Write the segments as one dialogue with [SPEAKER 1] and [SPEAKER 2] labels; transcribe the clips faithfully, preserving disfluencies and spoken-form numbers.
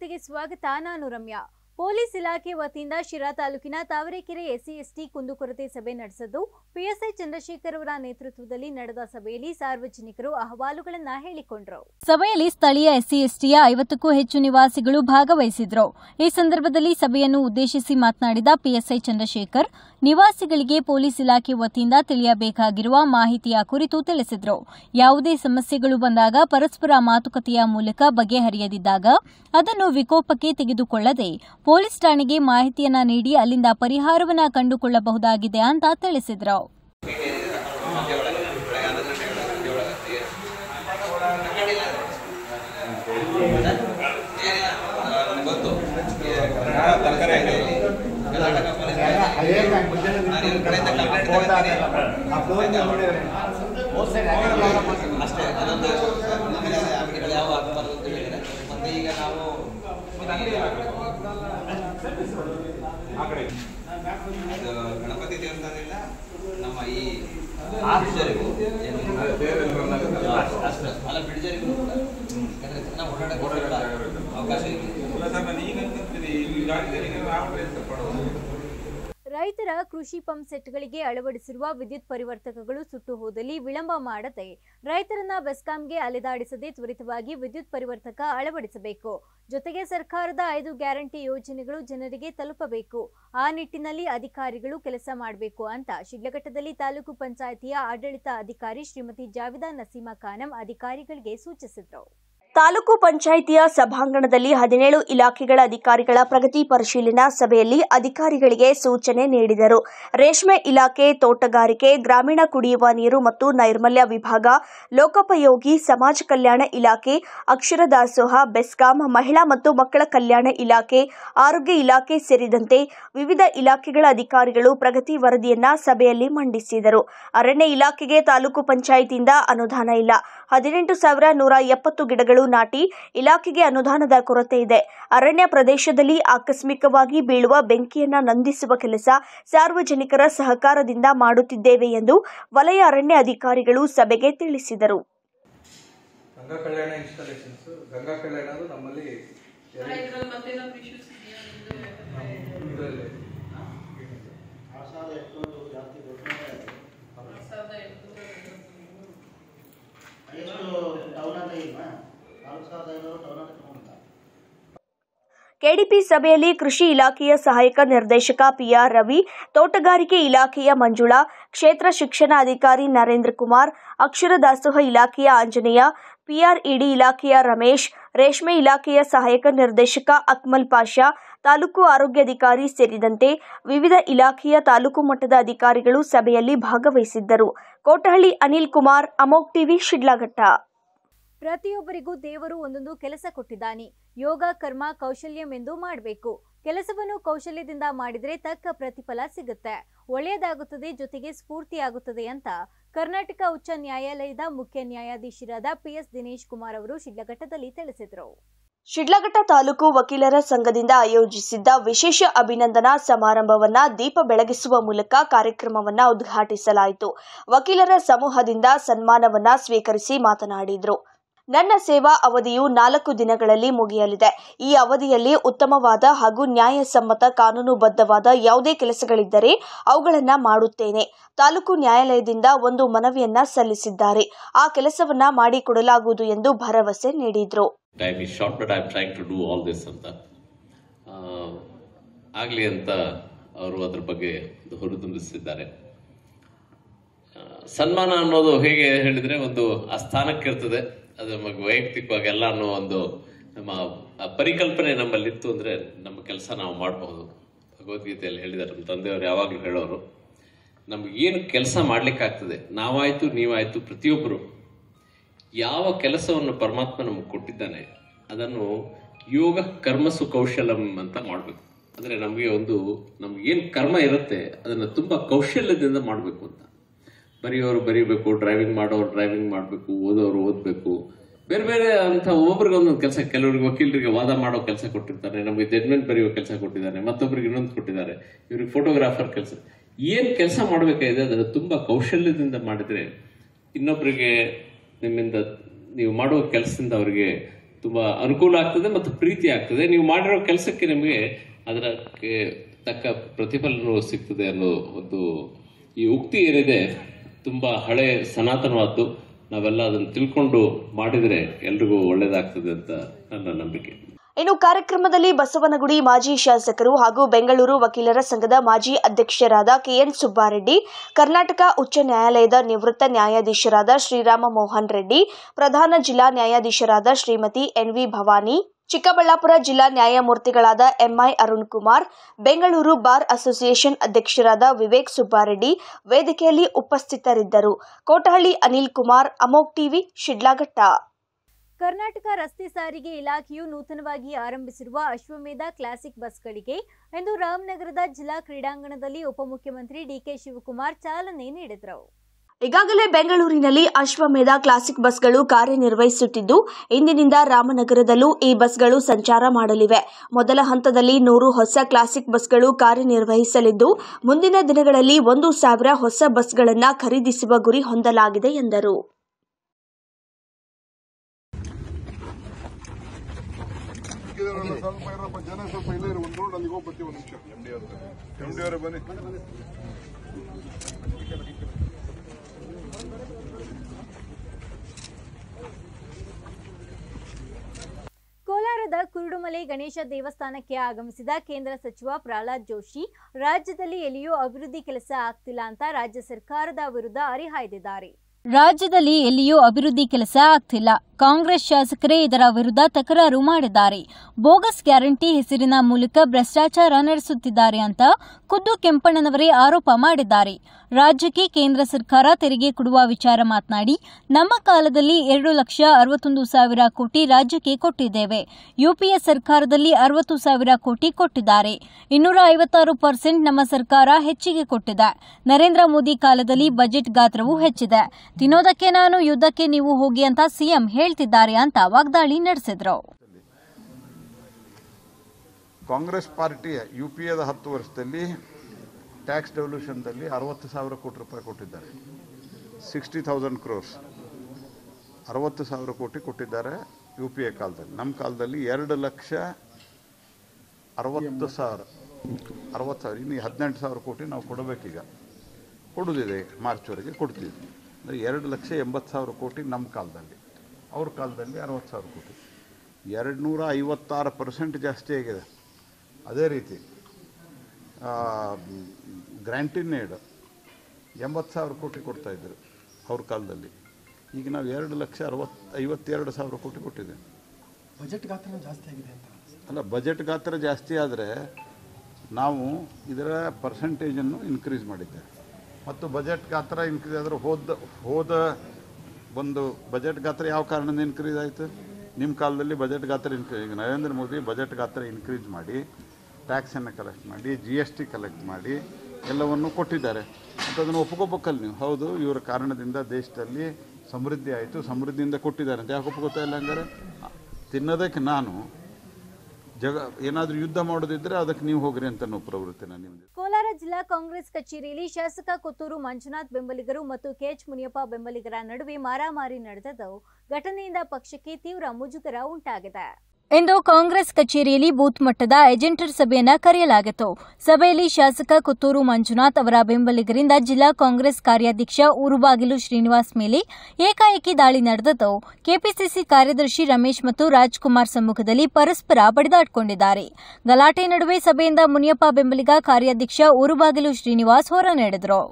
[SPEAKER 1] ವಾರ್ತೆಗಳಿಗೆ ಸ್ವಾಗತ. ನಾನು ರಮ್ಯಾ. ಪೊಲೀಸ್ ಇಲಾಖೆ ವತಿಯಿಂದ ಶಿರಾ ತಾಲೂಕಿನ ತಾವರೆಕೆರೆ ಎಸ್ಸಿ ಎಸ್ಟಿ ಕುಂದುಕೊರತೆ ಸಭೆ ನಡೆಸಿದ್ದು ಪಿಎಸ್ಐ ಚಂದ್ರಶೇಖರ್ ಅವರ ನೇತೃತ್ವದಲ್ಲಿ ನಡೆದ ಸಭೆಯಲ್ಲಿ ಸಾರ್ವಜನಿಕರು ಅಹವಾಲುಗಳನ್ನು ಹೇಳಿಕೊಂಡರು. ಸಭೆಯಲ್ಲಿ ಸ್ಥಳೀಯ ಎಸ್ಸಿ ಎಸ್ಟಿಯ ಐವತ್ತಕ್ಕೂ ಹೆಚ್ಚು ನಿವಾಸಿಗಳು ಭಾಗವಹಿಸಿದ್ರು. ಈ ಸಂದರ್ಭದಲ್ಲಿ ಸಭೆಯನ್ನು ಉದ್ದೇಶಿಸಿ ಮಾತನಾಡಿದ ಪಿಎಸ್ಐ ಚಂದ್ರಶೇಖರ್, ನಿವಾಸಿಗಳಿಗೆ ಪೊಲೀಸ್ ಇಲಾಖೆ ವತಿಯಿಂದ ತಿಳಿಯಬೇಕಾಗಿರುವ ಮಾಹಿತಿಯ ಕುರಿತು ತಿಳಿಸಿದರು. ಯಾವುದೇ ಸಮಸ್ಯೆಗಳು ಬಂದಾಗ ಪರಸ್ಪರ ಮಾತುಕತೆಯ ಮೂಲಕ ಬಗೆಹರಿಯದಿದ್ದಾಗ ಅದನ್ನು ವಿಕೋಪಕ್ಕೆ ತೆಗೆದುಕೊಳ್ಳದೆ ಪೊಲೀಸ್ ಠಾಣೆಗೆ ಮಾಹಿತಿಯನ್ನ ನೀಡಿ ಅಲ್ಲಿಂದ ಪರಿಹಾರವನ್ನು ಕಂಡುಕೊಳ್ಳಬಹುದಾಗಿದೆ ಅಂತ ತಿಳಿಸಿದರು.
[SPEAKER 2] ಗಣಪತಿ ದೇವಸ್ಥಾನದಿಂದ ನಮ್ಮ ಈ ಅಲ್ಲ ಬಿಡಿಜರಿಗೂ ನಾವು ಓಡಾಡಕ್ಕೆ ಅವಕಾಶ ಇದೆ.
[SPEAKER 1] ರೈತರ ಕೃಷಿ ಪಂಪ್ ಸೆಟ್ಗಳಿಗೆ ಅಳವಡಿಸಿರುವ ವಿದ್ಯುತ್ ಪರಿವರ್ತಕಗಳು ಸುಟ್ಟು ಹೋದಲ್ಲಿ ವಿಳಂಬ ಮಾಡದೆ ರೈತರನ್ನ ಬೆಸ್ಕಾಂಗೆ ಅಲೆದಾಡಿಸದೆ ತ್ವರಿತವಾಗಿ ವಿದ್ಯುತ್ ಪರಿವರ್ತಕ ಅಳವಡಿಸಬೇಕು. ಜೊತೆಗೆ ಸರ್ಕಾರದ ಐದು ಗ್ಯಾರಂಟಿ ಯೋಜನೆಗಳು ಜನರಿಗೆ ತಲುಪಬೇಕು. ಆ ನಿಟ್ಟಿನಲ್ಲಿ ಅಧಿಕಾರಿಗಳು ಕೆಲಸ ಮಾಡಬೇಕು ಅಂತ ಶಿಡ್ಲಘಟ್ಟದಲ್ಲಿ ತಾಲೂಕು ಪಂಚಾಯಿತಿಯ ಆಡಳಿತ ಅಧಿಕಾರಿ ಶ್ರೀಮತಿ ಜಾವಿದಾ ನಸೀಮಾ ಖಾನಂ ಅಧಿಕಾರಿಗಳಿಗೆ ಸೂಚಿಸಿದರು.
[SPEAKER 3] ತಾಲೂಕು ಪಂಚಾಯಿತಿಯ ಸಭಾಂಗಣದಲ್ಲಿ ಹದಿನೇಳು ಇಲಾಖೆಗಳ ಅಧಿಕಾರಿಗಳ ಪ್ರಗತಿ ಪರಿಶೀಲನಾ ಸಭೆಯಲ್ಲಿ ಅಧಿಕಾರಿಗಳಿಗೆ ಸೂಚನೆ ನೀಡಿದರು. ರೇಷ್ಮೆ ಇಲಾಖೆ, ತೋಟಗಾರಿಕೆ, ಗ್ರಾಮೀಣ ಕುಡಿಯುವ ನೀರು ಮತ್ತು ನೈರ್ಮಲ್ಯ ವಿಭಾಗ, ಲೋಕೋಪಯೋಗಿ, ಸಮಾಜ ಕಲ್ಯಾಣ ಇಲಾಖೆ, ಅಕ್ಷರ ದಾಸೋಹ, ಬೆಸ್ಕಾಂ, ಮಹಿಳಾ ಮತ್ತು ಮಕ್ಕಳ ಕಲ್ಯಾಣ ಇಲಾಖೆ, ಆರೋಗ್ಯ ಇಲಾಖೆ ಸೇರಿದಂತೆ ವಿವಿಧ ಇಲಾಖೆಗಳ ಅಧಿಕಾರಿಗಳು ಪ್ರಗತಿ ವರದಿಯನ್ನ ಸಭೆಯಲ್ಲಿ ಮಂಡಿಸಿದರು. ಅರಣ್ಯ ಇಲಾಖೆಗೆ ತಾಲೂಕು ಪಂಚಾಯಿತಿಯಿಂದ ಅನುದಾನ ಇಲ್ಲ. ಹದಿನೆಂಟು ಸಾವಿರ ನೂರ ಎಪ್ಪತ್ತು ಗಿಡಗಳು ನಾಟಿ. ಇಲಾಖೆಗೆ ಅನುದಾನದ ಕೊರತೆ ಇದೆ. ಅರಣ್ಯ ಪ್ರದೇಶದಲ್ಲಿ ಆಕಸ್ಮಿಕವಾಗಿ ಬೀಳುವ ಬೆಂಕಿಯನ್ನ ನಂದಿಸುವ ಕೆಲಸ ಸಾರ್ವಜನಿಕರ ಸಹಕಾರದಿಂದ ಮಾಡುತ್ತಿದ್ದೇವೆ ಎಂದು ವಲಯ ಅರಣ್ಯ ಅಧಿಕಾರಿಗಳು ಸಭೆಗೆ ತಿಳಿಸಿದರು.
[SPEAKER 4] ಗಂಗಾ ಕಲ್ಯಾಣ ಇನ್ಸ್ಟಾಲೇಷನ್ಸ್ ಗಂಗಾ ಕಲ್ಯಾಣ ನಮ್ಮಲ್ಲಿ
[SPEAKER 3] ಕೆಡಿಪಿ ಸಭೆಯಲ್ಲಿ ಕೃಷಿ ಇಲಾಖೆಯ ಸಹಾಯಕ ನಿರ್ದೇಶಕ ಪಿಆರ್ ರವಿ, ತೋಟಗಾರಿಕೆ ಇಲಾಖೆಯ ಮಂಜುಳಾ, ಕ್ಷೇತ್ರ ಶಿಕ್ಷಣ ಅಧಿಕಾರಿ ನರೇಂದ್ರ ಕುಮಾರ್, ಅಕ್ಷರ ದಾಸೋಹ ಇಲಾಖೆಯ ಆಂಜನೇಯ, ಪಿಆರ್ಇಡಿ ಇಲಾಖೆಯ ರಮೇಶ್, ರೇಷ್ಮೆ ಇಲಾಖೆಯ ಸಹಾಯಕ ನಿರ್ದೇಶಕ ಅಕ್ಮಲ್ ಪಾಷಾ, ತಾಲೂಕು ಆರೋಗ್ಯಾಧಿಕಾರಿ ಸೇರಿದಂತೆ ವಿವಿಧ ಇಲಾಖೆಯ ತಾಲೂಕು ಮಟ್ಟದ ಅಧಿಕಾರಿಗಳು ಸಭೆಯಲ್ಲಿ ಭಾಗವಹಿಸಿದ್ದರು. ಕೋಟಹಳ್ಳಿ ಅನಿಲ್ ಕುಮಾರ್, ಅಮೋಕ್ ಟಿವಿ, ಶಿಡ್ಲಘಟ್ಟ.
[SPEAKER 1] ಪ್ರತಿಯೊಬ್ಬರಿಗೂ ದೇವರು ಒಂದೊಂದು ಕೆಲಸ ಕೊಟ್ಟಿದ್ದಾನೆ. ಯೋಗ, ಕರ್ಮ, ಕೌಶಲ್ಯಂ ಎಂದು ಮಾಡಬೇಕು. ಕೆಲಸವನ್ನು ಕೌಶಲ್ಯದಿಂದ ಮಾಡಿದರೆ ತಕ್ಕ ಪ್ರತಿಫಲ ಸಿಗುತ್ತೆ, ಒಳ್ಳೆಯದಾಗುತ್ತದೆ, ಜೊತೆಗೆ ಸ್ಫೂರ್ತಿಯಾಗುತ್ತದೆ ಅಂತ ಕರ್ನಾಟಕ ಉಚ್ಚ ನ್ಯಾಯಾಲಯದ ಮುಖ್ಯ ನ್ಯಾಯಾಧೀಶರಾದ ಪಿಎಸ್ ದಿನೇಶ್ ಕುಮಾರ್ ಅವರು ಶಿಡ್ಲಘಟ್ಟದಲ್ಲಿ ತಿಳಿಸಿದರು.
[SPEAKER 3] ಶಿಡ್ಲಘಟ್ಟ ತಾಲೂಕು ವಕೀಲರ ಸಂಘದಿಂದ ಆಯೋಜಿಸಿದ್ದ ವಿಶೇಷ ಅಭಿನಂದನಾ ಸಮಾರಂಭವನ್ನ ದೀಪ ಬೆಳಗಿಸುವ ಮೂಲಕ ಕಾರ್ಯಕ್ರಮವನ್ನ ಉದ್ಘಾಟಿಸಲಾಯಿತು. ವಕೀಲರ ಸಮೂಹದಿಂದ ಸನ್ಮಾನವನ್ನ ಸ್ವೀಕರಿಸಿ ಮಾತನಾಡಿದರು. ನನ್ನ ಸೇವಾ ಅವಧಿಯು ನಾಲ್ಕು ದಿನಗಳಲ್ಲಿ ಮುಗಿಯಲಿದೆ. ಈ ಅವಧಿಯಲ್ಲಿ ಉತ್ತಮವಾದ ಹಾಗೂ ನ್ಯಾಯಸಮ್ಮತ ಕಾನೂನುಬದ್ಧವಾದ ಯಾವುದೇ ಕೆಲಸಗಳಿದ್ದರೆ ಅವುಗಳನ್ನು ಮಾಡುತ್ತೇನೆ. ತಾಲೂಕು ನ್ಯಾಯಾಲಯದಿಂದ ಒಂದು ಮನವಿಯನ್ನ ಸಲ್ಲಿಸಿದ್ದಾರೆ. ಆ ಕೆಲಸವನ್ನ ಮಾಡಿಕೊಡಲಾಗುವುದು ಎಂದು ಭರವಸೆ ನೀಡಿದರು.
[SPEAKER 5] ಆಗಲಿ ಅಂತ ಅವರು ಅದರ ಬಗ್ಗೆ ಹುರಿದುಂಬಿಸಿದ್ದಾರೆ. ಸನ್ಮಾನ ಅನ್ನೋದು ಹೇಗೆ ಹೇಳಿದ್ರೆ ಒಂದು ಆ ಸ್ಥಾನಕ್ಕೆ ಇರ್ತದೆ, ಅದು ನಮಗೆ ವೈಯಕ್ತಿಕವಾಗಿ ಎಲ್ಲ ಅನ್ನೋ ಒಂದು ನಮ್ಮ ಪರಿಕಲ್ಪನೆ ನಮ್ಮಲ್ಲಿತ್ತು ಅಂದರೆ ನಮ್ಮ ಕೆಲಸ ನಾವು ಮಾಡಬಹುದು. ಭಗವದ್ಗೀತೆಯಲ್ಲಿ ಹೇಳಿದ್ದಾರೆ, ನಮ್ಮ ತಂದೆಯವರು ಯಾವಾಗಲೂ ಹೇಳೋರು, ನಮಗೇನು ಕೆಲಸ ಮಾಡಲಿಕ್ಕಾಗ್ತದೆ, ನಾವಾಯಿತು ನೀವಾಯಿತು ಪ್ರತಿಯೊಬ್ಬರು ಯಾವ ಕೆಲಸವನ್ನು ಪರಮಾತ್ಮ ನಮಗೆ ಕೊಟ್ಟಿದ್ದಾನೆ ಅದನ್ನು ಯೋಗ ಕರ್ಮಸು ಕೌಶಲಂ ಅಂತ ಮಾಡಬೇಕು. ಅಂದರೆ ನಮಗೆ ಒಂದು ನಮಗೇನು ಕರ್ಮ ಇರುತ್ತೆ ಅದನ್ನು ತುಂಬ ಕೌಶಲ್ಯದಿಂದ ಮಾಡಬೇಕು ಅಂತ. ಬರೆಯೋರು ಬರೀಬೇಕು, ಡ್ರೈವಿಂಗ್ ಮಾಡೋರು ಡ್ರೈವಿಂಗ್ ಮಾಡಬೇಕು, ಓದೋರು ಓದಬೇಕು, ಬೇರೆ ಬೇರೆ ಅಂತ ಒಬ್ಬರಿಗೆ ಒಂದೊಂದು ಕೆಲಸ. ಕೆಲವರಿಗೆ ವಕೀಲರಿಗೆ ವಾದ ಮಾಡೋ ಕೆಲಸ ಕೊಟ್ಟಿರ್ತಾನೆ, ನಮಗೆ ಜಡ್ಜ್ಮೆಂಟ್ ಬರೆಯೋ ಕೆಲಸ ಕೊಟ್ಟಿದ್ದಾನೆ, ಮತ್ತೊಬ್ಬರಿಗೆ ಇನ್ನೊಂದು ಕೊಟ್ಟಿದ್ದಾರೆ, ಇವ್ರಿಗೆ ಫೋಟೋಗ್ರಾಫರ್ ಕೆಲಸ. ಏನು ಕೆಲಸ ಮಾಡಬೇಕಾಗಿದೆ ಅದನ್ನು ತುಂಬ ಕೌಶಲ್ಯದಿಂದ ಮಾಡಿದರೆ ಇನ್ನೊಬ್ಬರಿಗೆ ನಿಮ್ಮಿಂದ ನೀವು ಮಾಡುವ ಕೆಲಸದಿಂದ ಅವರಿಗೆ ತುಂಬಾ ಅನುಕೂಲ ಆಗ್ತದೆ ಮತ್ತು ಪ್ರೀತಿ ಆಗ್ತದೆ. ನೀವು ಮಾಡಿರೋ ಕೆಲಸಕ್ಕೆ ನಿಮಗೆ ಅದಕ್ಕೆ ತಕ್ಕ ಪ್ರತಿಫಲನೂ ಸಿಗ್ತದೆ ಅನ್ನೋ ಒಂದು ಈ ಉಕ್ತಿ ಏನಿದೆ ತುಂಬಾ ಹಳೆ ಸನಾತನವಾದ್ದು. ನಾವೆಲ್ಲ ಅದನ್ನು ತಿಳ್ಕೊಂಡು ಮಾಡಿದರೆ ಎಲ್ರಿಗೂ ಒಳ್ಳೇದಾಗ್ತದೆ ಅಂತ ನನ್ನ ನಂಬಿಕೆ.
[SPEAKER 3] ಇನ್ನು ಕಾರ್ಯಕ್ರಮದಲ್ಲಿ ಬಸವನಗುಡಿ ಮಾಜಿ ಶಾಸಕರು ಹಾಗೂ ಬೆಂಗಳೂರು ವಕೀಲರ ಸಂಘದ ಮಾಜಿ ಅಧ್ಯಕ್ಷರಾದ ಕೆಎನ್ ಸುಬ್ಬಾರೆಡ್ಡಿ, ಕರ್ನಾಟಕ ಉಚ್ಚ ನ್ಯಾಯಾಲಯದ ನಿವೃತ್ತ ನ್ಯಾಯಾಧೀಶರಾದ ಶ್ರೀರಾಮ ಮೋಹನ್ ರೆಡ್ಡಿ, ಪ್ರಧಾನ ಜಿಲ್ಲಾ ನ್ಯಾಯಾಧೀಶರಾದ ಶ್ರೀಮತಿ ಎನ್ವಿ ಭವಾನಿ, ಚಿಕ್ಕಬಳ್ಳಾಪುರ ಜಿಲ್ಲಾ ನ್ಯಾಯಮೂರ್ತಿಗಳಾದ MI Arun Kumar, Bengaluru bar association ಅಧ್ಯಕ್ಷರಾದ ವಿವೇಕ್ ಸುಬ್ಬಾರೆಡ್ಡಿ ವೇದಿಕೆಯಲ್ಲಿ ಉಪಸ್ಥಿತರಿದ್ದರು. ಕೋಟಹಳ್ಳಿ ಅನಿಲ್ ಕುಮಾರ್, ಅಮೋಕ್ ಟಿವಿ, ಶಿಡ್ಲಘಟ್ಟ.
[SPEAKER 1] ಕರ್ನಾಟಕ ರಸ್ತೆ ಸಾರಿಗೆ ಇಲಾಖೆಯು ನೂತನವಾಗಿ ಆರಂಭಿಸಿರುವ ಅಶ್ವಮೇಧ ಕ್ಲಾಸಿಕ್ ಬಸ್ಗಳಿಗೆ ಇಂದು ರಾಮನಗರದ ಜಿಲ್ಲಾ ಕ್ರೀಡಾಂಗಣದಲ್ಲಿ ಉಪಮುಖ್ಯಮಂತ್ರಿ ಡಿಕೆ ಶಿವಕುಮಾರ್ ಚಾಲನೆ ನೀಡಿದರು.
[SPEAKER 3] ಈಗಾಗಲೇ ಬೆಂಗಳೂರಿನಲ್ಲಿ ಅಶ್ವಮೇಧ ಕ್ಲಾಸಿಕ್ ಬಸ್ಗಳು ಕಾರ್ಯನಿರ್ವಹಿಸುತ್ತಿದ್ದು, ಇಂದಿನಿಂದ ರಾಮನಗರದಲ್ಲೂ ಈ ಬಸ್ಗಳು ಸಂಚಾರ ಮಾಡಲಿವೆ. ಮೊದಲ ಹಂತದಲ್ಲಿ ನೂರು ಹೊಸ ಕ್ಲಾಸಿಕ್ ಬಸ್ಗಳು ಕಾರ್ಯನಿರ್ವಹಿಸಲಿದ್ದು, ಮುಂದಿನ ದಿನಗಳಲ್ಲಿ ಒಂದು ಸಾವಿರ ಹೊಸ ಬಸ್ಗಳನ್ನು ಖರೀದಿಸುವ ಗುರಿ ಹೊಂದಲಾಗಿದೆ ಎಂದರು.
[SPEAKER 6] ಸ್ವಲ್ಪ ಇರಪ್ಪ, ಜನ ಸ್ವಲ್ಪ ಇಲ್ಲೇ ಇರು. ಒಂದು ರೋಡ್ ಅಲ್ಲಿಗೆ ಹೋಗ್ಬರ್ತೀವಿ. ಒಂದು ನಿಮಿಷ. ಎಂ ಡಿ ಅವ್ರ ಎಂ ಡಿ ಅವರೇ ಬನ್ನಿ.
[SPEAKER 1] ಕೋಲಾರದ ಕುರುಡುಮಲೆ ಗಣೇಶ ದೇವಸ್ಥಾನಕ್ಕೆ ಆಗಮಿಸಿದ ಕೇಂದ್ರ ಸಚಿವ ಪ್ರಹ್ಲಾದ್ ಜೋಶಿ, ರಾಜ್ಯದಲ್ಲಿ ಎಲ್ಲಿಯೂ ಅಭಿವೃದ್ಧಿ ಕೆಲಸ ಆಗ್ತಿಲ್ಲ ಅಂತ ರಾಜ್ಯ ಸರ್ಕಾರದ ವಿರುದ್ಧ ಹರಿಹಾಯ್ದಿದ್ದಾರೆ. ರಾಜ್ಯದಲ್ಲಿ ಎಲ್ಲಿಯೂ ಅಭಿವೃದ್ಧಿ ಕೆಲಸ ಆಗ್ತಿಲ್ಲ, ಕಾಂಗ್ರೆಸ್ ಶಾಸಕರೇ ಇದರ ವಿರುದ್ಧ ತಕರಾರು ಮಾಡಿದ್ದಾರೆ, ಬೋಗಸ್ ಗ್ಯಾರಂಟಿ ಹೆಸರಿನ ಮೂಲಕ ಭ್ರಷ್ಟಾಚಾರ ನಡೆಸುತ್ತಿದ್ದಾರೆ ಅಂತ ಖುದ್ದು ಕೆಂಪಣ್ಣನವರೇ ಆರೋಪ ಮಾಡಿದ್ದಾರೆ. ರಾಜ್ಯಕ್ಕೆ ಕೇಂದ್ರ ಸರ್ಕಾರ ತೆರಿಗೆ ಕೊಡುವ ವಿಚಾರ ಮಾತನಾಡಿ, ನಮ್ಮ ಕಾಲದಲ್ಲಿ ಎರಡು ಲಕ್ಷ ಅರವತ್ತೊಂದು ಸಾವಿರ ಕೋಟಿ ರಾಜ್ಯಕ್ಕೆ ಕೊಟ್ಟಿದ್ದೇವೆ, ಯುಪಿಎ ಸರ್ಕಾರದಲ್ಲಿ ಅರವತ್ತು ಸಾವಿರ ಕೋಟಿ ಕೊಟ್ಟಿದ್ದಾರೆ, ಇನ್ನೂರ ಐವತ್ತಾರು ಪರ್ಸೆಂಟ್ ನಮ್ಮ ಸರ್ಕಾರ ಹೆಚ್ಚಿಗೆ ಕೊಟ್ಟಿದೆ, ನರೇಂದ್ರ ಮೋದಿ ಕಾಲದಲ್ಲಿ ಬಜೆಟ್ ಗಾತ್ರವೂ ಹೆಚ್ಚಿದೆ, ತಿನ್ನೋದಕ್ಕೆ ನಾನು ಯುದ್ಧಕ್ಕೆ ನೀವು ಹೋಗಿ ಅಂತ ಸಿಎಂ ಹೇಳ್ತಿದ್ದಾರೆ ಅಂತ ವಾಗ್ದಾಳಿ ನಡೆಸಿದ್ರು.
[SPEAKER 6] ಕಾಂಗ್ರೆಸ್ ಪಾರ್ಟಿಯ ಯುಪಿಎದ ಹತ್ತು ವರ್ಷದಲ್ಲಿ ಟ್ಯಾಕ್ಸ್ ಡೆವಲ್ಯೂಷನ್ದಲ್ಲಿ ಅರವತ್ತು ಸಾವಿರ ಕೋಟಿ ರೂಪಾಯಿ ಕೊಟ್ಟಿದ್ದಾರೆ. ಸಿಕ್ಸ್ಟಿ ಥೌಸಂಡ್ ಕ್ರೋರ್ಸ್ ಅರವತ್ತು ಸಾವಿರ ಕೋಟಿ ಕೊಟ್ಟಿದ್ದಾರೆ ಯು ಪಿ ಎ ಕಾಲದಲ್ಲಿ. ನಮ್ಮ ಕಾಲದಲ್ಲಿ ಎರಡು ಲಕ್ಷ ಅರವತ್ತು ಸಾವಿರ ಅರವತ್ತು ಸಾವಿರ ಇನ್ನು ಹದಿನೆಂಟು ಸಾವಿರ ಕೋಟಿ ನಾವು ಕೊಡಬೇಕೀಗ, ಕೊಡೋದಿದೆ ಮಾರ್ಚ್ವರೆಗೆ ಕೊಡ್ತೀವಿ. ಅಂದರೆ ಎರಡು ಲಕ್ಷ ಎಂಬತ್ತು ಸಾವಿರ ಕೋಟಿ ನಮ್ಮ ಕಾಲದಲ್ಲಿ, ಅವ್ರ ಕಾಲದಲ್ಲಿ ಅರವತ್ತು ಸಾವಿರ ಕೋಟಿ, ಎರಡು ನೂರ ಐವತ್ತಾರು ಪರ್ಸೆಂಟ್ ಜಾಸ್ತಿ ಆಗಿದೆ. ಅದೇ ರೀತಿ ಗ್ರ್ಯಾಂಟಿನ್ ಏಡ್ ಎಂಬತ್ತು ಸಾವಿರ ಕೋಟಿ ಕೊಡ್ತಾಯಿದ್ರು ಅವ್ರ ಕಾಲದಲ್ಲಿ, ಈಗ ನಾವು ಎರಡು ಲಕ್ಷ ಅರವತ್ತು ಐವತ್ತೆರಡು ಸಾವಿರ ಕೋಟಿ ಕೊಟ್ಟಿದ್ದೇವೆ.
[SPEAKER 7] ಬಜೆಟ್ ಗಾತ್ರ ಜಾಸ್ತಿ ಆಗಿದೆ ಅಂತ
[SPEAKER 6] ಅಲ್ಲ, ಬಜೆಟ್ ಗಾತ್ರ ಜಾಸ್ತಿ ಆದರೆ ನಾವು ಇದರ ಪರ್ಸೆಂಟೇಜನ್ನು ಇನ್ಕ್ರೀಸ್ ಮಾಡಿದ್ದೇವೆ. ಮತ್ತು ಬಜೆಟ್ ಗಾತ್ರ ಇನ್ಕ್ರೀಸ್ ಆದರೆ ಹೋದ ಹೋದ ಒಂದು ಬಜೆಟ್ ಗಾತ್ರ ಯಾವ ಕಾರಣದಿಂದ ಇನ್ಕ್ರೀಸ್ ಆಯಿತು? ನಿಮ್ಮ ಕಾಲದಲ್ಲಿ ಬಜೆಟ್ ಗಾತ್ರ ಇನ್ಕ್ರೀಸ್, ಈಗ ನರೇಂದ್ರ ಮೋದಿ ಬಜೆಟ್ ಗಾತ್ರ ಇನ್ಕ್ರೀಸ್ ಮಾಡಿ ಟ್ಯಾಕ್ಸನ್ನು ಕಲೆಕ್ಟ್ ಮಾಡಿ ಜಿ ಎಸ್ ಟಿ ಕಲೆಕ್ಟ್ ಮಾಡಿ ಎಲ್ಲವನ್ನು ಕೊಟ್ಟಿದ್ದಾರೆ ಅಂತ ಅದನ್ನು ಒಪ್ಕೋಬೇಕಲ್ಲ ನೀವು. ಹೌದು, ಇವರ ಕಾರಣದಿಂದ ದೇಶದಲ್ಲಿ ಸಮೃದ್ಧಿ ಆಯಿತು, ಸಮೃದ್ಧಿಯಿಂದ ಕೊಟ್ಟಿದ್ದಾರೆ ಅಂತ ಯಾಕೆ ಒಪ್ಕೋತಾ ಇಲ್ಲ? ಹಂಗಾರೆ ತಿನ್ನೋದಕ್ಕೆ ನಾನು ಜಗ ಏನಾದರೂ ಯುದ್ಧ ಮಾಡೋದಿದ್ರೆ ಅದಕ್ಕೆ ನೀವು ಹೋಗ್ರಿ ಅಂತ ನಾವು ಪ್ರವೃತ್ತಿ ನಾನು ನಿಮ್ದು.
[SPEAKER 1] ಕೋಲಾರ ಜಿಲ್ಲಾ ಕಾಂಗ್ರೆಸ್ ಕಚೇರಿಯಲ್ಲಿ ಶಾಸಕ ಕೊತ್ತೂರು ಮಂಜುನಾಥ್ ಬೆಂಬಲಿಗರು ಮತ್ತು ಕೆಎಚ್ ಮುನಿಯಪ್ಪ ಬೆಂಬಲಿಗರ ನಡುವೆ ಮಾರಾಮಾರಿ ನಡೆದದ್ದು ಘಟನೆಯಿಂದ ಪಕ್ಷಕ್ಕೆ ತೀವ್ರ ಮುಜುಗರ ಉಂಟಾಗಿದೆ. ಇಂದು ಕಾಂಗ್ರೆಸ್ ಕಚೇರಿಯಲ್ಲಿ ಬೂತ್ ಮಟ್ಟದ ಏಜೆಂಟರ್ ಸಭೆಯನ್ನ ಕರೆಯಲಾಗಿತ್ತು. ಸಭೆಯಲ್ಲಿ ಶಾಸಕ ಕೊತ್ತೂರು ಮಂಜುನಾಥ್ ಅವರ ಬೆಂಬಲಿಗರಿಂದ ಜಿಲ್ಲಾ ಕಾಂಗ್ರೆಸ್ ಕಾರ್ಯಾಧ್ಯಕ್ಷ ಊರುಬಾಗಿಲು ಶ್ರೀನಿವಾಸ್ ಮೇಲೆ ಏಕಾಏಕಿ ದಾಳಿ ನಡೆದದ್ದು ಕೆಪಿಸಿಸಿ ಕಾರ್ಯದರ್ಶಿ ರಮೇಶ್ ಮತ್ತು ರಾಜ್ಕುಮಾರ್ ಸಮ್ಮುಖದಲ್ಲಿ ಪರಸ್ಪರ ಬಡಿದಾಡಿಕೊಂಡಿದ್ದಾರೆ. ಗಲಾಟೆ ನಡುವೆ ಸಭೆಯಿಂದ ಮುನಿಯಪ್ಪ ಬೆಂಬಲಿಗ ಕಾರ್ಯಾಧ್ಯಕ್ಷ ಊರುಬಾಗಿಲು ಶ್ರೀನಿವಾಸ್ ಹೊರ ನಡೆದರು.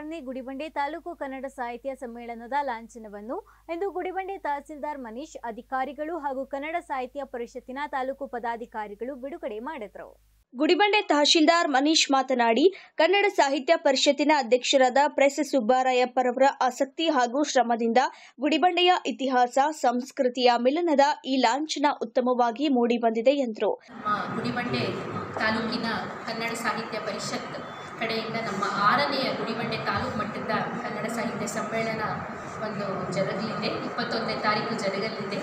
[SPEAKER 1] ಎಪ್ಪತ್ತಾರನೇ ಗುಡಿಬಂಡೆ ತಾಲೂಕು ಕನ್ನಡ ಸಾಹಿತ್ಯ ಸಮ್ಮೇಳನದ ಲಾಂಛನವನ್ನು ಇಂದು ಗುಡಿಬಂಡೆ ತಹಸೀಲ್ದಾರ್ ಮನೀಶ್, ಅಧಿಕಾರಿಗಳು ಹಾಗೂ ಕನ್ನಡ ಸಾಹಿತ್ಯ ಪರಿಷತ್ತಿನ ತಾಲೂಕು ಪದಾಧಿಕಾರಿಗಳು ಬಿಡುಗಡೆ ಮಾಡಿದರು.
[SPEAKER 3] ಗುಡಿಬಂಡೆ ತಹಶೀಲ್ದಾರ್ ಮನೀಶ್ ಮಾತನಾಡಿ, ಕನ್ನಡ ಸಾಹಿತ್ಯ ಪರಿಷತ್ತಿನ ಅಧ್ಯಕ್ಷರಾದ ಪ್ರೆಸ್ ಸುಬ್ಬರಾಯಪ್ಪರವರ ಆಸಕ್ತಿ ಹಾಗೂ ಶ್ರಮದಿಂದ ಗುಡಿಬಂಡೆಯ ಇತಿಹಾಸ, ಸಂಸ್ಕೃತಿಯ ಮಿಲನದ ಈ ಲಾಂಛನ ಉತ್ತಮವಾಗಿ ಮೂಡಿಬಂದಿದೆ ಎಂದರು.
[SPEAKER 8] ನಮ್ಮ ಗುಡಿಬಂಡೆ ತಾಲೂಕಿನ ಕನ್ನಡ ಸಾಹಿತ್ಯ ಪರಿಷತ್ ಕಡೆಯಿಂದ ನಮ್ಮ ಆರನೆಯ ಗುಡಿಬಂಡೆ ತಾಲೂಕು ಮಟ್ಟದ ಕನ್ನಡ ಸಾಹಿತ್ಯ ಸಮ್ಮೇಳನ ಒಂದು ಜರುಗಲಿದೆ. ಇಪ್ಪತ್ತೊಂದನೇ ತಾರೀಕು ಜರುಗಲಿದೆ.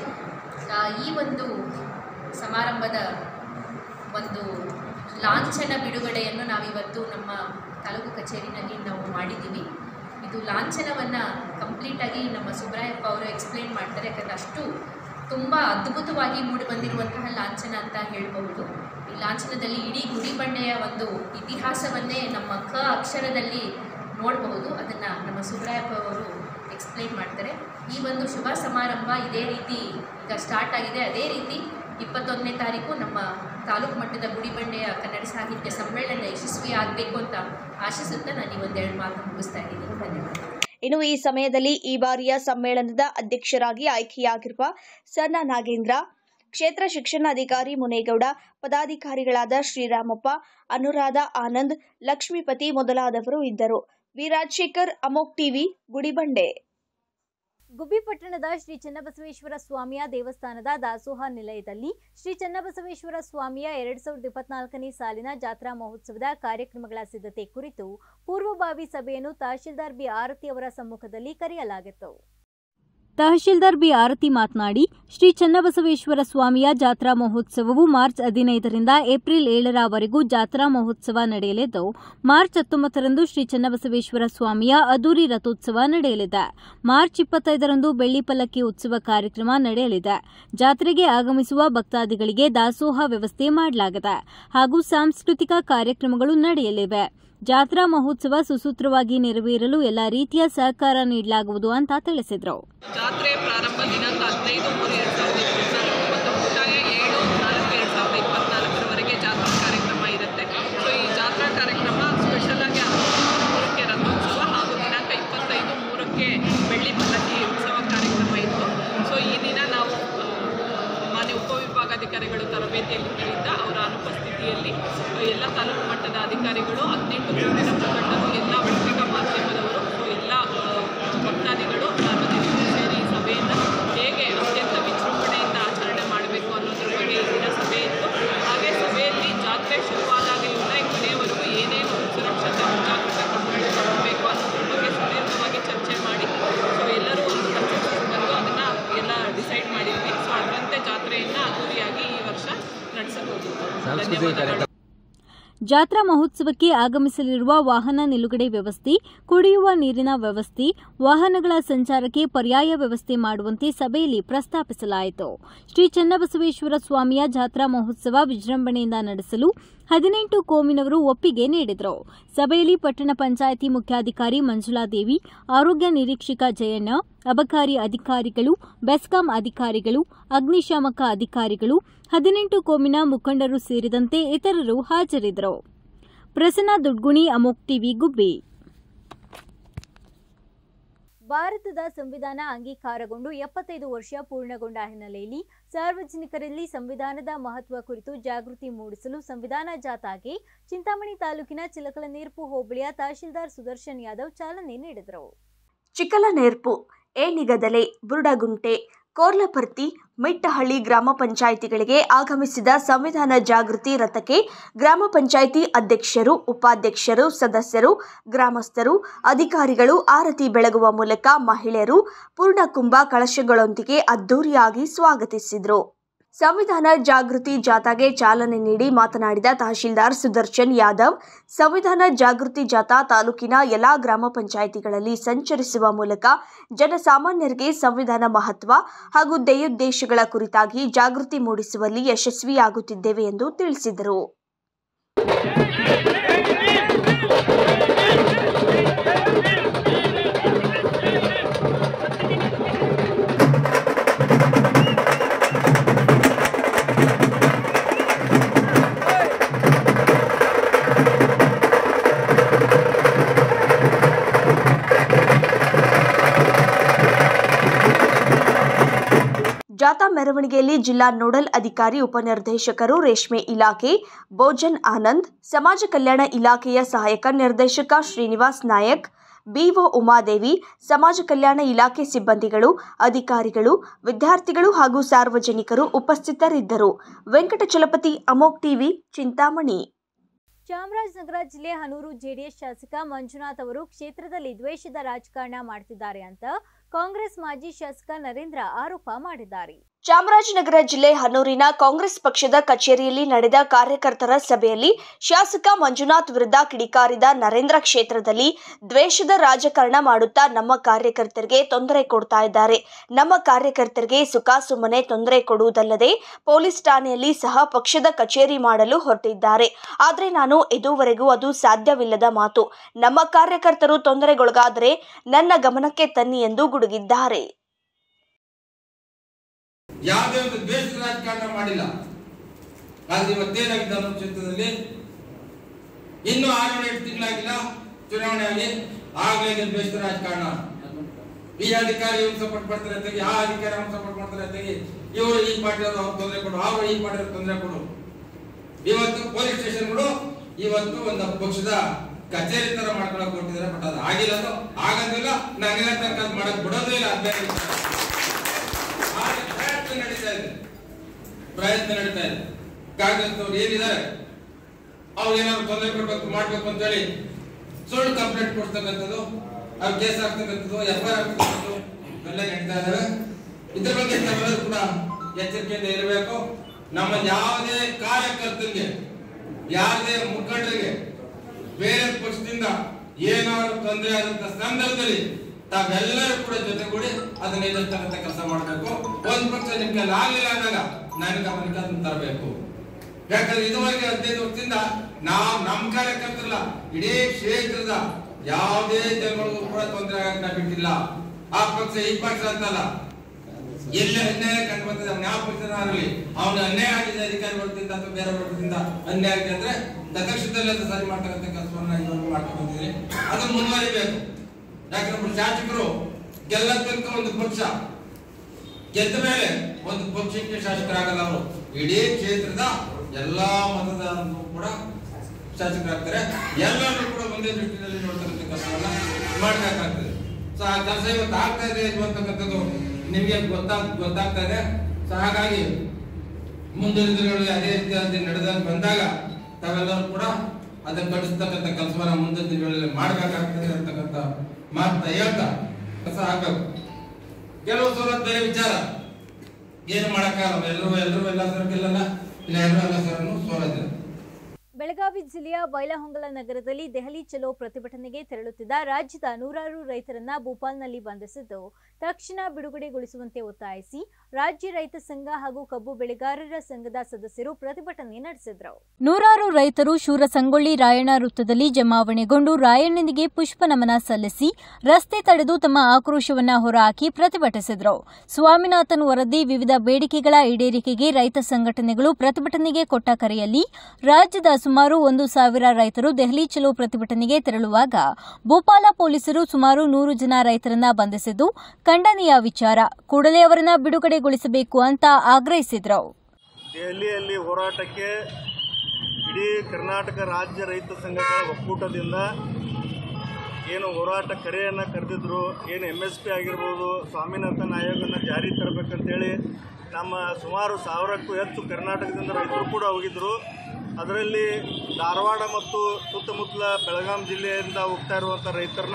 [SPEAKER 8] ಈ ಒಂದು ಸಮಾರಂಭದ ಒಂದು ಲಾಂಛನ ಬಿಡುಗಡೆಯನ್ನು ನಾವಿವತ್ತು ನಮ್ಮ ತಾಲೂಕು ಕಚೇರಿನಲ್ಲಿ ನಾವು ಮಾಡಿದ್ದೀವಿ. ಇದು ಲಾಂಛನವನ್ನು ಕಂಪ್ಲೀಟಾಗಿ ನಮ್ಮ ಸುಬ್ರಾಯಪ್ಪ ಅವರು ಎಕ್ಸ್ಪ್ಲೇನ್ ಮಾಡ್ತಾರೆ. ಯಾಕಂದರೆ ಅಷ್ಟು ತುಂಬ ಅದ್ಭುತವಾಗಿ ಮೂಡಿಬಂದಿರುವಂತಹ ಲಾಂಛನ ಅಂತ ಹೇಳಬಹುದು. ಈ ಲಾಂಛನದಲ್ಲಿ ಇಡೀ ಗುಡಿಬಂಡೆಯ ಒಂದು ಇತಿಹಾಸವನ್ನೇ ನಮ್ಮ ಕ ಅಕ್ಷರದಲ್ಲಿ ನೋಡಬಹುದು. ಅದನ್ನು ನಮ್ಮ ಸುಬ್ರಾಯಪ್ಪ ಅವರು ಎಕ್ಸ್ಪ್ಲೇನ್ ಮಾಡ್ತಾರೆ. ಈ ಒಂದು ಶುಭ ಸಮಾರಂಭ ಇದೇ ರೀತಿ ಈಗ ಸ್ಟಾರ್ಟ್ ಆಗಿದೆ. ಅದೇ ರೀತಿ ಇಪ್ಪತ್ತೊಂದನೇ ತಾರೀಕು ನಮ್ಮ ತಾಲೂಕು ಮಟ್ಟದ ಗುಡಿಬಂಡೆಯ ಕನ್ನಡ ಸಾಹಿತ್ಯ ಸಮ್ಮೇಳನ ಯಶಸ್ವಿ ಆಗಬೇಕು ಅಂತ ಆಶಿಸುತ್ತಾ ನಾನು ಈ ಒಂದೆರಡು ಮಾತು ಮುಗಿಸ್ತಾ ಇದ್ದೀನಿ. ಧನ್ಯವಾದ.
[SPEAKER 3] ಇನ್ನು ಈ ಸಮಯದಲ್ಲಿ ಈ ಬಾರಿಯ ಸಮ್ಮೇಳನದ ಅಧ್ಯಕ್ಷರಾಗಿ ಆಯ್ಕೆಯಾಗಿರುವ ಸಣ್ಣ ನಾಗೇಂದ್ರ, ಕ್ಷೇತ್ರ ಶಿಕ್ಷಣಾಧಿಕಾರಿ ಮುನೇಗೌಡ, ಪದಾಧಿಕಾರಿಗಳಾದ ಶ್ರೀರಾಮಪ್ಪ, ಅನುರಾಧ ಆನಂದ್, ಲಕ್ಷ್ಮೀಪತಿ ಮೊದಲಾದವರು ಇದ್ದರು. ವಿ ರಾಜಶೇಖರ್, ಅಮೋಕ್ ಟಿವಿ, ಗುಡಿಬಂಡೆ.
[SPEAKER 1] ಗುಬ್ಬಿ ಪಟ್ಟಣದ ಶ್ರೀ ಚನ್ನಬಸವೇಶ್ವರ ಸ್ವಾಮಿಯ ದೇವಸ್ಥಾನದ ದಾಸೋಹ ನಿಲಯದಲ್ಲಿ ಶ್ರೀ ಚನ್ನಬಸವೇಶ್ವರ ಸ್ವಾಮಿಯ ಎರಡ್ ಸಾವಿರದ ಇಪ್ಪತ್ನಾಲ್ಕನೇ ಸಾಲಿನ ಜಾತ್ರಾ ಮಹೋತ್ಸವದ ಕಾರ್ಯಕ್ರಮಗಳ ಸಿದ್ಧತೆ ಕುರಿತು ಪೂರ್ವಭಾವಿ ಸಭೆಯನ್ನು ತಹಶೀಲ್ದಾರ್ ಬಿ ಆರತಿ ಅವರ ಸಮ್ಮುಖದಲ್ಲಿ ಕರೆಯಲಾಗಿತ್ತು. ತಹಶೀಲ್ದಾರ್ ಬಿ ಆರತಿ ಮಾತನಾಡಿ, ಶ್ರೀ ಚನ್ನಬಸವೇಶ್ವರ ಸ್ವಾಮಿಯ ಜಾತ್ರಾ ಮಹೋತ್ಸವವು ಮಾರ್ಚ್ ಹದಿನೈದರಿಂದ ಏಪ್ರಿಲ್ ಏಳರವರೆಗೂ ಜಾತ್ರಾ ಮಹೋತ್ಸವ ನಡೆಯಲಿದ್ದು, ಮಾರ್ಚ್ ಹತ್ತೊಂಬತ್ತರಂದು ಶ್ರೀ ಚನ್ನಬಸವೇಶ್ವರ ಸ್ವಾಮಿಯ ಅದ್ದೂರಿ ರಥೋತ್ಸವ ನಡೆಯಲಿದೆ. ಮಾರ್ಚ್ ಇಪ್ಪತ್ತೈದರಂದು ಬೆಳ್ಳಿ ಪಲ್ಲಕ್ಕಿ ಉತ್ಸವ ಕಾರ್ಯಕ್ರಮ ನಡೆಯಲಿದೆ. ಜಾತ್ರೆಗೆ ಆಗಮಿಸುವ ಭಕ್ತಾದಿಗಳಿಗೆ ದಾಸೋಹ ವ್ಯವಸ್ಥೆ ಮಾಡಲಾಗಿದೆ ಹಾಗೂ ಸಾಂಸ್ಕೃತಿಕ ಕಾರ್ಯಕ್ರಮಗಳು ನಡೆಯಲಿವೆ. ಜಾತ್ರಾ ಮಹೋತ್ಸವ ಸುಸೂತ್ರವಾಗಿ ನೆರವೇರಲು ಎಲ್ಲಾ ರೀತಿಯ ಸಹಕಾರ ನೀಡಲಾಗುವುದು ಅಂತ ತಿಳಿಸಿದರು.
[SPEAKER 9] ಜಾತ್ರೆ ಪ್ರಾರಂಭ ದಿನಾಂಕ ಹದಿನೈದು ಮೂರು ಎರಡು ಸಾವಿರದ ಇಪ್ಪತ್ನಾಲ್ಕು ಮತ್ತು ಮುಕ್ತಾಯ ಏಳು ನಾಲ್ಕು ಎರಡು ಸಾವಿರದ ಇಪ್ಪತ್ನಾಲ್ಕರವರೆಗೆ ಜಾತ್ರಾ ಕಾರ್ಯಕ್ರಮ ಇರುತ್ತೆ. ಸೊ ಈ ಜಾತ್ರಾ ಕಾರ್ಯಕ್ರಮ ಸ್ಪೆಷಲ್ ಆಗಿ ಮೂರಕ್ಕೆ ರಥೋತ್ಸವ ಹಾಗೂ ದಿನಾಂಕ ಇಪ್ಪತ್ತೈದು ಮೂರಕ್ಕೆ ಬೆಳ್ಳಿ ಪಲ್ಲಕ್ಕಿ ಉತ್ಸವ ಕಾರ್ಯಕ್ರಮ ಇತ್ತು. ಸೊ ಈ ದಿನ ನಾವು ಮಾನ್ಯ ಉಪವಿಭಾಗಾಧಿಕಾರಿಗಳು ತರಬೇತಿಯಲ್ಲಿದ್ದರಿಂದ ಅವರ ಅನುಪಸ್ಥಿತಿಯಲ್ಲಿ ಎಲ್ಲ ತಾಲೂಕು ಮಟ್ಟದ ಅಧಿಕಾರಿಗಳು, ಹದಿನೆಂಟು ಜಿಲ್ಲೆಯ ಮುಖಂಡರು, ಎಲ್ಲ ಪತ್ರಿಕಾ ಮಾಧ್ಯಮದವರು, ಎಲ್ಲ ಭಕ್ತಾದಿಗಳು, ಸಾರ್ವಜನಿಕರು ಸೇರಿ ಈ ಸಭೆಯನ್ನು ಹೇಗೆ ಅತ್ಯಂತ ವಿಜೃಂಭಣೆಯಿಂದ ಆಚರಣೆ ಮಾಡಬೇಕು ಅನ್ನೋದ್ರ ಬಗ್ಗೆ ಇಲ್ಲಿನ ಸಭೆ ಇತ್ತು. ಹಾಗೆ ಸಭೆಯಲ್ಲಿ ಜಾತ್ರೆ ಶುರುವಾದಾಗಲಿಂದ ಕೊನೆಯವರೆಗೂ ಏನೇನು ಸುರಕ್ಷತೆ ಮುಂಜಾಗ್ರತಾ ಕ್ರಮಗಳು ತಗೊಳ್ಬೇಕು ಅನ್ನೋದ್ರ ಬಗ್ಗೆ ಸುದೀರ್ಘವಾಗಿ ಚರ್ಚೆ ಮಾಡಿ ಸೊ ಎಲ್ಲರೂ ಒಂದು ಕನ್ಸೆನ್ಸಸ್ ಬಂದು ಅದನ್ನು ಎಲ್ಲ ಡಿಸೈಡ್ ಮಾಡಿದ್ವಿ. ಸೊ ಅದರಂತೆ ಜಾತ್ರೆಯನ್ನು ಅದ್ದೂರಿಯಾಗಿ ಈ ವರ್ಷ ನಡೆಸಬಹುದು. ಧನ್ಯವಾದಗಳು.
[SPEAKER 1] ಜಾತ್ರಾ ಮಹೋತ್ಸವಕ್ಕೆ ಆಗಮಿಸಲಿರುವ ವಾಹನ ನಿಲುಗಡೆ ವ್ಯವಸ್ಥೆ, ಕುಡಿಯುವ ನೀರಿನ ವ್ಯವಸ್ಥೆ, ವಾಹನಗಳ ಸಂಚಾರಕ್ಕೆ ಪರ್ಯಾಯ ವ್ಯವಸ್ಥೆ ಮಾಡುವಂತೆ ಸಭೆಯಲ್ಲಿ ಪ್ರಸ್ತಾಪಿಸಲಾಯಿತು. ಶ್ರೀ ಚನ್ನಬಸವೇಶ್ವರ ಸ್ವಾಮಿಯ ಜಾತ್ರಾ ಮಹೋತ್ಸವ ವಿಜೃಂಭಣೆಯಿಂದ ನಡೆಸಲು ಹದಿನೆಂಟು ಕೋಮಿನವರು ಒಪ್ಪಿಗೆ ನೀಡಿದರು. ಸಭೆಯಲ್ಲಿ ಪಟ್ಟಣ ಪಂಚಾಯಿತಿ ಮುಖ್ಯಾಧಿಕಾರಿ ಮಂಜುಳಾದೇವಿ, ಆರೋಗ್ಯ ನಿರೀಕ್ಷಕ ಜಯಣ್ಣ, ಅಬಕಾರಿ ಅಧಿಕಾರಿಗಳು, ಬೆಸ್ಕಾಂ ಅಧಿಕಾರಿಗಳು, ಅಗ್ನಿಶಾಮಕ ಅಧಿಕಾರಿಗಳು, ಹದಿನೆಂಟು ಕೋಮಿನ ಮುಖಂಡರು ಸೇರಿದಂತೆ ಇತರರು ಹಾಜರಿದ್ದರು. ಪ್ರಸನ್ನ ದುಡ್ಗುಣಿ, ಅಮೋಕ್ ಟಿವಿ, ಗುಬ್ಬಿ. ಭಾರತದ ಸಂವಿಧಾನ ಅಂಗೀಕಾರಗೊಂಡು ಎಪ್ಪತ್ತೈದು ವರ್ಷ ಪೂರ್ಣಗೊಂಡ ಹಿನ್ನೆಲೆಯಲ್ಲಿ ಸಾರ್ವಜನಿಕರಲ್ಲಿ ಸಂವಿಧಾನದ ಮಹತ್ವ ಕುರಿತು ಜಾಗೃತಿ ಮೂಡಿಸಲು ಸಂವಿಧಾನ ಜಾಥಾಗೆ ಚಿಂತಾಮಣಿ ತಾಲೂಕಿನ ಚಿಲಕಲನೇರ್ಪು ಹೋಬಳಿಯ ತಹಶೀಲ್ದಾರ್ ಸುದರ್ಶನ್ ಯಾದವ್ ಚಾಲನೆ ನೀಡಿದರು.
[SPEAKER 3] ಚಿಕ್ಕಲನೇರ್ಪು, ಏಣಿಗದಲೆ, ಬುರುಡಗುಂಟೆ, ಕೋರ್ಲಪರ್ತಿ, ಮಿಟ್ಟಹಳ್ಳಿ ಗ್ರಾಮ ಪಂಚಾಯಿತಿಗಳಿಗೆ ಆಗಮಿಸಿದ ಸಂವಿಧಾನ ಜಾಗೃತಿ ರಥಕ್ಕೆ ಗ್ರಾಮ ಪಂಚಾಯಿತಿ ಅಧ್ಯಕ್ಷರು, ಉಪಾಧ್ಯಕ್ಷರು, ಸದಸ್ಯರು, ಗ್ರಾಮಸ್ಥರು, ಅಧಿಕಾರಿಗಳು ಆರತಿ ಬೆಳಗುವ ಮೂಲಕ ಮಹಿಳೆಯರು ಪೂರ್ಣಕುಂಭ ಕಳಶಗಳೊಂದಿಗೆ ಅದ್ದೂರಿಯಾಗಿ ಸ್ವಾಗತಿಸಿದರು. ಸಂವಿಧಾನ ಜಾಗೃತಿ ಜಾಥಾಗೆ ಚಾಲನೆ ನೀಡಿ ಮಾತನಾಡಿದ ತಹಶೀಲ್ದಾರ್ ಸುದರ್ಶನ್ ಯಾದವ್, ಸಂವಿಧಾನ ಜಾಗೃತಿ ಜಾಥಾ ತಾಲೂಕಿನ ಎಲ್ಲಾ ಗ್ರಾಮ ಪಂಚಾಯಿತಿಗಳಲ್ಲಿ ಸಂಚರಿಸುವ ಮೂಲಕ ಜನಸಾಮಾನ್ಯರಿಗೆ ಸಂವಿಧಾನ ಮಹತ್ವ ಹಾಗೂ ಧ್ಯೇಯೋದ್ದೇಶಗಳ ಕುರಿತಾಗಿ ಜಾಗೃತಿ ಮೂಡಿಸುವಲ್ಲಿ ಯಶಸ್ವಿಯಾಗುತ್ತಿದ್ದೇವೆ ಎಂದು ತಿಳಿಸಿದರು. ಜಾಥಾ ಮೆರವಣಿಗೆಯಲ್ಲಿ ಜಿಲ್ಲಾ ನೋಡಲ್ ಅಧಿಕಾರಿ ಉಪನಿರ್ದೇಶಕರು ರೇಷ್ಮೆ ಇಲಾಖೆ ಭೋಜನ್ ಆನಂದ್, ಸಮಾಜ ಕಲ್ಯಾಣ ಇಲಾಖೆಯ ಸಹಾಯಕ ನಿರ್ದೇಶಕ ಶ್ರೀನಿವಾಸ್ ನಾಯಕ್, ಬಿಒ ಉಮಾದೇವಿ, ಸಮಾಜ ಕಲ್ಯಾಣ ಇಲಾಖೆ ಸಿಬ್ಬಂದಿಗಳು, ಅಧಿಕಾರಿಗಳು, ವಿದ್ಯಾರ್ಥಿಗಳು ಹಾಗೂ ಸಾರ್ವಜನಿಕರು ಉಪಸ್ಥಿತರಿದ್ದರು. ವೆಂಕಟಚಲಪತಿ, ಅಮೋಕ್ ಟಿವಿ, ಚಿಂತಾಮಣಿ.
[SPEAKER 1] ಚಾಮರಾಜನಗರ ಜಿಲ್ಲೆ ಹನೂರು ಜೆಡಿಎಸ್ ಶಾಸಕ ಮಂಜುನಾಥ್ ಅವರು ಕ್ಷೇತ್ರದಲ್ಲಿ ದ್ವೇಷದ ರಾಜಕಾರಣ ಮಾಡುತ್ತಿದ್ದಾರೆ ಅಂತ ಕಾಂಗ್ರೆಸ್ ಮಾಜಿ ಶಾಸಕ ನರೇಂದ್ರ ಆರೋಪ ಮಾಡಿದ್ದಾರೆ.
[SPEAKER 3] ಚಾಮರಾಜನಗರ ಜಿಲ್ಲೆ ಹನೂರಿನ ಕಾಂಗ್ರೆಸ್ ಪಕ್ಷದ ಕಚೇರಿಯಲ್ಲಿ ನಡೆದ ಕಾರ್ಯಕರ್ತರ ಸಭೆಯಲ್ಲಿ ಶಾಸಕ ಮಂಜುನಾಥ್ ವಿರುದ್ಧ ಕಿಡಿಕಾರಿದ ನರೇಂದ್ರ ಕ್ಷೇತ್ರದಲ್ಲಿ ದ್ವೇಷದ ರಾಜಕಾರಣ ಮಾಡುತ್ತಾ ನಮ್ಮ ಕಾರ್ಯಕರ್ತರಿಗೆ ತೊಂದರೆ ಕೊಡ್ತಾ ಇದ್ದಾರೆ. ನಮ್ಮ ಕಾರ್ಯಕರ್ತರಿಗೆ ಸುಖ ಸುಮ್ಮನೆ ತೊಂದರೆ ಕೊಡುವುದಲ್ಲದೆ ಪೊಲೀಸ್ ಠಾಣೆಯಲ್ಲಿ ಸಹ ಪಕ್ಷದ ಕಚೇರಿ ಮಾಡಲು ಹೊರಟಿದ್ದಾರೆ. ಆದರೆ ನಾನು ಇದುವರೆಗೂ ಅದು ಸಾಧ್ಯವಿಲ್ಲದ ಮಾತು. ನಮ್ಮ ಕಾರ್ಯಕರ್ತರು ತೊಂದರೆಗೊಳಗಾದರೆ ನನ್ನ ಗಮನಕ್ಕೆ ತನ್ನಿ ಎಂದು ಗುಡುಗಿದ್ದಾರೆ.
[SPEAKER 10] ಯಾವುದೇ ಒಂದು ದ್ವೇಷದ ರಾಜಕಾರಣ ಮಾಡಿಲ್ಲ. ಆದ್ರೆ ಇವತ್ತೇನಾಗಿದೆ ಅನ್ನೋ ಕ್ಷೇತ್ರದಲ್ಲಿ ಇನ್ನು ಆರು ಎಂಟು ತಿಂಗಳಾಗಿಲ್ಲ ಚುನಾವಣೆ ಆಗಿ ಆಗಲೇ ದ್ವೇಷದ ರಾಜಕಾರಣ. ಈ ಅಧಿಕಾರಿ ಇವ್ರು ಸಪೋರ್ಟ್ ಮಾಡ್ತಾರೆ ಅಂತಾಗಿ, ಆ ಅಧಿಕಾರಿ ಅವ್ರು ಸಪೋರ್ಟ್ ಮಾಡ್ತಾರೆ ಅಂತಾಗಿ, ಇವರು ಈ ಪಾರ್ಟಿಯವರು ಅವ್ರು ತೊಂದರೆ ಕೊಡು, ಅವರು ಈ ಪಾರ್ಟಿಯವರು ತೊಂದರೆ ಕೊಡು. ಇವತ್ತು ಪೊಲೀಸ್ ಸ್ಟೇಷನ್ಗಳು ಇವತ್ತು ಒಂದು ಪಕ್ಷದ ಕಚೇರಿ ತರ ಮಾಡ್ಕೊಳಕ್ ಕೊಟ್ಟಿದ್ದಾರೆ. ಬಟ್ ಅದು ಆಗಿಲ್ಲ, ಅದು ಆಗೋದಿಲ್ಲ, ನನಗೆ ತನಕ ಅದು ಮಾಡಕ್ ಬಿಡೋದೇ ಇಲ್ಲ. ಪ್ರಯತ್ನ ನಡೀತಾ ಇದೆ ಪ್ರಯತ್ನ ನಡೀತಾ ಇದೆ ಕಾಂಗ್ರೆಸ್ ಅವರು ಏನಿದ್ದಾರೆ ಅವ್ರು ಏನಾದ್ರು ತೊಂದರೆ ಕೊಡ್ಬೇಕು ಮಾಡ್ಬೇಕು ಅಂತ ಹೇಳಿ ಸುಳ್ಳು ಕಂಪ್ಲೇಂಟ್ ಕೊಡ್ತಕ್ಕಂಥದ್ದು, ಅವ್ರು ಕೇಸ್ ಆಗ್ತಕ್ಕಂಥದ್ದು, ಎಫ್ ಐ ಆರ್ ಆಗ್ತಕ್ಕಂಥದ್ದು ಎಲ್ಲ ನಡೀತಾ ಇದಾವೆ. ಇದ್ರ ಬಗ್ಗೆ ನಾವೆಲ್ಲರೂ ಕೂಡ ಎಚ್ಚರಿಕೆಯಿಂದ ಇರಬೇಕು. ನಮ್ಮ ಯಾವುದೇ ಕಾರ್ಯಕರ್ತರಿಗೆ, ಯಾವುದೇ ಮುಖಂಡರಿಗೆ ಬೇರೆ ಪಕ್ಷದಿಂದ ಏನಾದ್ರು ತೊಂದರೆ ಆದಂತ ಸಂದರ್ಭದಲ್ಲಿ ತಾವೆಲ್ಲರೂ ಕೂಡ ಜೊತೆಗೂಡಿ ಅದನ್ನ ಎದುರಿಸ್ತಕ್ಕಂಥ ಕೆಲಸ ಮಾಡಬೇಕು. ಒಂದ್ ಪಕ್ಷ ನಿಮ್ಗೆ ಆಗಲಿಲ್ಲ ಅಂದಾಗ ನನಗೆ ಗಮನಕ್ಕೆ ಅದನ್ನ ತರಬೇಕು. ಯಾಕಂದ್ರೆ ಇದುವರೆಗೆ ಹದಿನೈದು ವರ್ಷದಿಂದ ನಾವು ನಮ್ಮ ಕಾರ್ಯಕರ್ತರಲ್ಲ, ಇಡೀ ಕ್ಷೇತ್ರದ ಯಾವುದೇ ಜನಗಳಿಗೂ ಕೂಡ ತೊಂದರೆ ಆಗಕ್ಕೆ ಬಿಟ್ಟಿಲ್ಲ. ಆ ಪಕ್ಷ ಈ ಪಕ್ಷ ಅಂತಲ್ಲ, ಎಲ್ಲ ಅನ್ಯಾಯ ಕಂಡು ಬರ್ತದೆ. ಅವ್ನ ಯಾವ ಪಕ್ಷನಾಗಲಿ ಅವನ ಅನ್ಯಾಯ ಆಗಿದೆ ಅಧಿಕಾರಿ ವರ್ಗದಿಂದ ಅಥವಾ ಬೇರೆ ವರ್ಗದಿಂದ ಅನ್ಯಾಯ ಆಗಿದೆ ಅಂದ್ರೆ ತಕ್ಷಣದಲ್ಲಿ ಅದು ಸರಿ ಮಾಡ್ತಕ್ಕಂಥ ಕೆಲಸವನ್ನ ಇವರು ಮಾಡ್ಕೊಂಡು ಬಂದಿದ್ದೀರಿ. ಅದನ್ನ ಮುಂದುವರಿಬೇಕು. ಯಾಕಂದ್ರೆ ಶಾಸಕರು ಗೆಲ್ಲ ತನಕ ಒಂದು ಪಕ್ಷ ಗೆದ್ದ ಮೇಲೆ ಒಂದು ಪಕ್ಷಕ್ಕೆ ಶಾಸಕರಾಗಲ್ಲ. ಅವರು ಇಡೀ ಕ್ಷೇತ್ರದ ಎಲ್ಲಾ ಮತದಾರರು ಕೂಡ ಶಾಸಕರಾಗ್ತಾರೆ. ಎಲ್ಲರೂ ಕೂಡ ಒಂದೇ ದೃಷ್ಟಿಯಲ್ಲಿ ನೋಡ್ತಕ್ಕಂಥ ಕೆಲಸವನ್ನ ಮಾಡಬೇಕಾಗ್ತದೆ. ಸೊ ಆ ಕೆಲಸ ಇವತ್ತು ಆಗ್ತಾ ಇದೆ ಅಂತಕ್ಕಂಥದ್ದು ನಿಮ್ಗೆ ಗೊತ್ತಾಗ ಗೊತ್ತಾಗ್ತಾ ಇದೆ. ಸೊ ಹಾಗಾಗಿ ಮುಂದಿನ ದಿನಗಳಲ್ಲಿ ಅದೇ ರೀತಿ ನಡೆದ ಬಂದಾಗ ತಾವೆಲ್ಲರೂ ಕೂಡ ಅದನ್ನ ಕಡಿಸ್ತಕ್ಕಂಥ ಕೆಲಸವನ್ನ ಮುಂದಿನ ದಿನಗಳಲ್ಲಿ ಮಾಡಬೇಕಾಗ್ತದೆ ಅಂತಕ್ಕಂಥ ಮಾತನ್ನ ಹೇಳ್ತಾ ಕೆಲಸ ಆಗ್ಬೇಕು. ಕೆಲವು ಸಲ ಬೇರೆ ವಿಚಾರ ಏನು ಮಾಡಕ್ಕಾಗಲ್ಲ. ಎಲ್ಲರೂ ಎಲ್ಲರೂ ಎಲ್ಲ ಸರ ಗೆಲ್ಲಲ್ಲ, ಇಲ್ಲ ಎಲ್ಲರೂ ಎಲ್ಲ ಸರನ್ನು ಸೋಲೋದಿಲ್ಲ.
[SPEAKER 1] ಬೆಳಗಾವಿ ಜಿಲ್ಲೆಯ ಬೈಲಹೊಂಗಲ ನಗರದಲ್ಲಿ ದೆಹಲಿ ಚಲೋ ಪ್ರತಿಭಟನೆಗೆ ತೆರಳುತ್ತಿದ್ದ ರಾಜ್ಯದ ನೂರಾರು ರೈತರನ್ನ ಭೋಪಾಲ್ನಲ್ಲಿ ಬಂಧಿಸಿದ್ದು ತಕ್ಷಣ ಬಿಡುಗಡೆಗೊಳಿಸುವಂತೆ ಒತ್ತಾಯಿಸಿ ರಾಜ್ಯ ರೈತ ಸಂಘ ಹಾಗೂ ಕಬ್ಬು ಬೆಳೆಗಾರರ ಸಂಘದ ಸದಸ್ಯರು ಪ್ರತಿಭಟನೆ ನಡೆಸಿದರು. ನೂರಾರು ರೈತರು ಶೂರ ಸಂಗೊಳ್ಳಿ ರಾಯಣ್ಣ ವೃತ್ತದಲ್ಲಿ ಜಮಾವಣೆಗೊಂಡು ರಾಯಣ್ಣನಿಗೆ ಪುಷ್ಪ ನಮನ ಸಲ್ಲಿಸಿ ರಸ್ತೆ ತಡೆದು ತಮ್ಮ ಆಕ್ರೋಶವನ್ನ ಹೊರಹಾಕಿ ಪ್ರತಿಭಟಿಸಿದರು. ಸ್ವಾಮಿನಾಥನ್ ವರದಿ ವಿವಿಧ ಬೇಡಿಕೆಗಳ ಈಡೇರಿಕೆಗೆ ರೈತ ಸಂಘಟನೆಗಳು ಪ್ರತಿಭಟನೆಗೆ ಕೊಟ್ಟ ಕರೆಯಲ್ಲಿ ರಾಜ್ಯದ ಸುಮಾರು ಒಂದು ಸಾವಿರ ರೈತರು ದೆಹಲಿ ಚಲೋ ಪ್ರತಿಭಟನೆಗೆ ತೆರಳುವಾಗ ಭೋಪಾಲ ಪೊಲೀಸರು ಸುಮಾರು ನೂರು ಜನ ರೈತರನ್ನ ಬಂಧಿಸಿದ್ದು ಖಂಡನೀಯ ವಿಚಾರ. ಕೂಡಲೇ ಅವರನ್ನ ಬಿಡುಗಡೆಗೊಳಿಸಬೇಕು ಅಂತ ಆಗ್ರಹಿಸಿದ್ರು.
[SPEAKER 11] ದೆಹಲಿಯಲ್ಲಿ ಹೋರಾಟಕ್ಕೆ ಇಡೀ ಕರ್ನಾಟಕ ರಾಜ್ಯ ರೈತ ಸಂಘಗಳ ಒಕ್ಕೂಟದಿಂದ ಏನು ಹೋರಾಟ ಕರೆಯನ್ನು ಕರೆದಿದ್ರು, ಏನು ಎಮ್ ಎಸ್ ಪಿ ಆಗಿರ್ಬೋದು, ಸ್ವಾಮಿನಾಥನ್ ಆಯೋಗನ ಜಾರಿ ತರಬೇಕಂತೇಳಿ ನಮ್ಮ ಸುಮಾರು ಸಾವಿರಕ್ಕೂ ಹೆಚ್ಚು ಕರ್ನಾಟಕದಿಂದ ರೈತರು ಕೂಡ ಹೋಗಿದ್ರು. ಅದರಲ್ಲಿ ಧಾರವಾಡ ಮತ್ತು ಸುತ್ತಮುತ್ತಲ ಬೆಳಗಾಂ ಜಿಲ್ಲೆಯಿಂದ ಹೋಗ್ತಾ ಇರುವಂಥ ರೈತರನ್ನ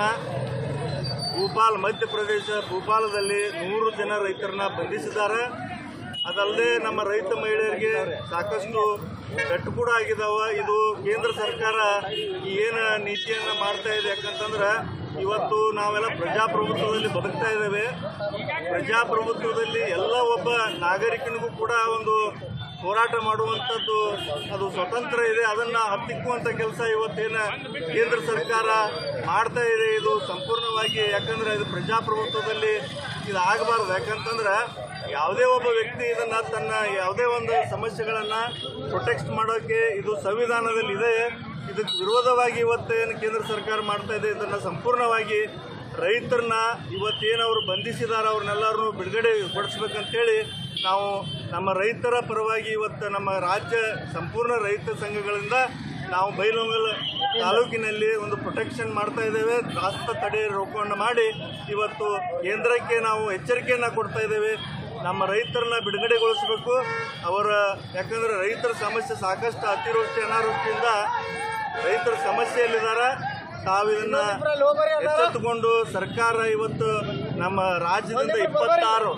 [SPEAKER 11] ಭೂಪಾಲ್ ಮಧ್ಯಪ್ರದೇಶ ಭೂಪಾಲದಲ್ಲಿ ನೂರು ಜನ ರೈತರನ್ನ ಬಂಧಿಸಿದ್ದಾರೆ. ಅದಲ್ಲದೆ ನಮ್ಮ ರೈತ ಮಹಿಳೆಯರಿಗೆ ಸಾಕಷ್ಟು ಪೆಟ್ಟು ಕೂಡ ಆಗಿದಾವ. ಇದು ಕೇಂದ್ರ ಸರ್ಕಾರ ಏನು ನೀತಿಯನ್ನು ಮಾಡ್ತಾ ಇದೆ, ಯಾಕಂತಂದ್ರೆ ಇವತ್ತು ನಾವೆಲ್ಲ ಪ್ರಜಾಪ್ರಭುತ್ವದಲ್ಲಿ ಬದುಕ್ತಾ ಇದ್ದೇವೆ. ಪ್ರಜಾಪ್ರಭುತ್ವದಲ್ಲಿ ಎಲ್ಲ ಒಬ್ಬ ನಾಗರಿಕನಿಗೂ ಕೂಡ ಒಂದು ಹೋರಾಟ ಮಾಡುವಂಥದ್ದು ಅದು ಸ್ವತಂತ್ರ ಇದೆ. ಅದನ್ನು ಹತ್ತಿಕ್ಕುವಂಥ ಕೆಲಸ ಇವತ್ತೇನು ಕೇಂದ್ರ ಸರ್ಕಾರ ಮಾಡ್ತಾ ಇದೆ ಇದು ಸಂಪೂರ್ಣವಾಗಿ, ಯಾಕಂದರೆ ಇದು ಪ್ರಜಾಪ್ರಭುತ್ವದಲ್ಲಿ ಇದು ಆಗಬಾರ್ದು. ಯಾಕಂತಂದ್ರೆ ಯಾವುದೇ ಒಬ್ಬ ವ್ಯಕ್ತಿ ಇದನ್ನು ತನ್ನ ಯಾವುದೇ ಒಂದು ಸಮಸ್ಯೆಗಳನ್ನು ಪ್ರೊಟೆಕ್ಟ್ ಮಾಡೋಕ್ಕೆ ಇದು ಸಂವಿಧಾನದಲ್ಲಿ ಇದೆ. ಇದಕ್ಕೆ ವಿರೋಧವಾಗಿ ಇವತ್ತೇನು ಕೇಂದ್ರ ಸರ್ಕಾರ ಮಾಡ್ತಾ ಇದೆ ಇದನ್ನು ಸಂಪೂರ್ಣವಾಗಿ ರೈತರನ್ನ ಇವತ್ತೇನು ಅವರು ಬಂಧಿಸಿದಾರೆ ಅವ್ರನ್ನೆಲ್ಲರೂ ಬಿಡುಗಡೆ ಪಡಿಸ್ಬೇಕಂತೇಳಿ ನಾವು ನಮ್ಮ ರೈತರ ಪರವಾಗಿ ಇವತ್ತು ನಮ್ಮ ರಾಜ್ಯ ಸಂಪೂರ್ಣ ರೈತ ಸಂಘಗಳಿಂದ ನಾವು ಬೈಲಹೊಂಗಲ ತಾಲೂಕಿನಲ್ಲಿ ಒಂದು ಪ್ರೊಟೆಕ್ಷನ್ ಮಾಡ್ತಾ ಇದ್ದೇವೆ. ರಾಸ್ತ ತಡೆ ರೋಕವನ್ನು ಮಾಡಿ ಇವತ್ತು ಕೇಂದ್ರಕ್ಕೆ ನಾವು ಎಚ್ಚರಿಕೆಯನ್ನು ಕೊಡ್ತಾ ಇದ್ದೇವೆ. ನಮ್ಮ ರೈತರನ್ನ ಬಿಡುಗಡೆಗೊಳಿಸಬೇಕು. ಅವರ ಯಾಕಂದರೆ ರೈತರ ಸಮಸ್ಯೆ ಸಾಕಷ್ಟು ಅತಿವೃಷ್ಟಿ ಅನಾವೃಷ್ಟಿಯಿಂದ ರೈತರ ಸಮಸ್ಯೆಯಲ್ಲಿದ್ದಾರೆ. ತಾವಿದನ್ನ ಎಚ್ಚೆತ್ತುಕೊಂಡು ಸರ್ಕಾರ ಇವತ್ತು ನಮ್ಮ ರಾಜ್ಯದಿಂದ ಇಪ್ಪತ್ತಾರು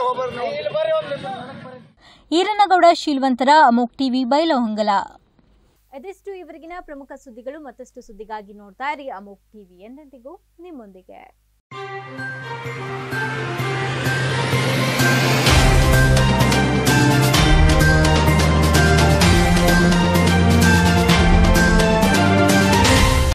[SPEAKER 1] ಈರನಗೌಡ ಶೀಲ್ವಂತರ ಅಮೋಕ್ ಟಿವಿ ಬೈಲಹೊಂಗಲ. ಅದೆಷ್ಟು ಇವರಿಗಿನ ಪ್ರಮುಖ ಸುದ್ದಿಗಳು. ಮತ್ತಷ್ಟು ಸುದ್ದಿಗಾಗಿ ನೋಡ್ತಾ ಇರಿ ಅಮೋಕ್ ಟಿವಿ, ಎಂದೆಂದಿಗೂ ನಿಮ್ಮೊಂದಿಗೆ.